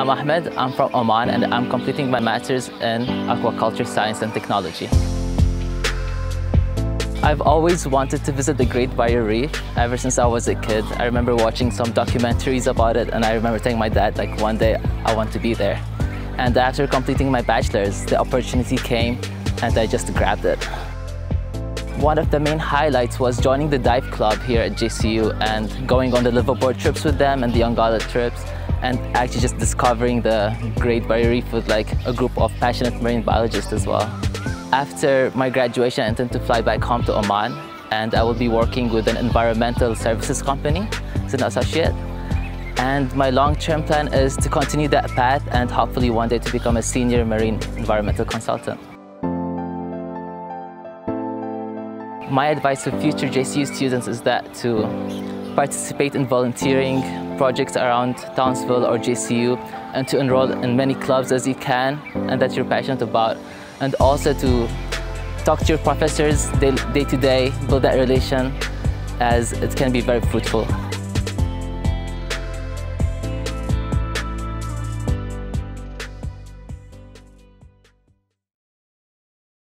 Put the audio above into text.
I'm Ahmed, I'm from Oman and I'm completing my master's in aquaculture science and technology. I've always wanted to visit the Great Barrier Reef ever since I was a kid. I remember watching some documentaries about it and I remember telling my dad, like, one day I want to be there. And after completing my bachelor's, the opportunity came and I just grabbed it. One of the main highlights was joining the dive club here at JCU and going on the liveaboard trips with them and the Ongala trips, and actually just discovering the Great Barrier Reef with like a group of passionate marine biologists as well. After my graduation, I intend to fly back home to Oman, and I will be working with an environmental services company as an associate. And my long-term plan is to continue that path and hopefully one day to become a senior marine environmental consultant. My advice to future JCU students is that to participate in volunteering projects around Townsville or JCU, and to enroll in many clubs as you can and that you're passionate about, and also to talk to your professors day to day, build that relation, as it can be very fruitful.